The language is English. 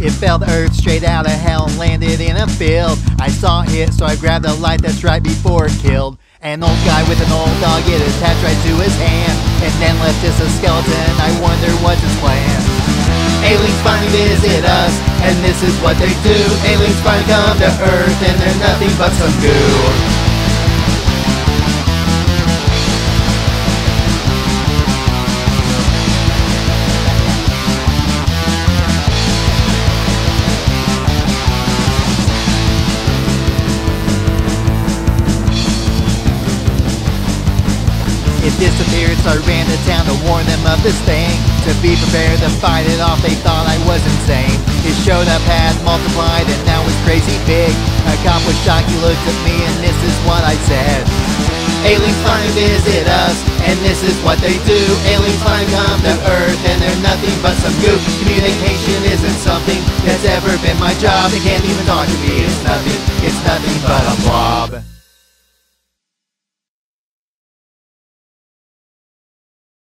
It fell to earth straight out of hell and landed in a field. I saw it hit, so I grabbed the light that's right before it killed. An old guy with an old dog, it attached right to his hand, and then left just a skeleton. I wonder what's his plan. Aliens finally visit us, and this is what they do. Aliens finally come to Earth, and they're nothing but some goo. It disappeared, so I ran to town to warn them of this thing. To be prepared to fight it off, they thought I was insane. It showed up, had multiplied, and now it's crazy big. A cop was shocked, he looked at me, and this is what I said. Aliens finally visit us, and this is what they do. Aliens finally come to Earth, and they're nothing but some goo. Communication isn't something that's ever been my job. They can't even talk to me, it's nothing but a blob.